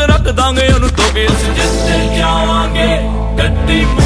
रख दांगे ओनू तो के जिते जावांगे गड्डी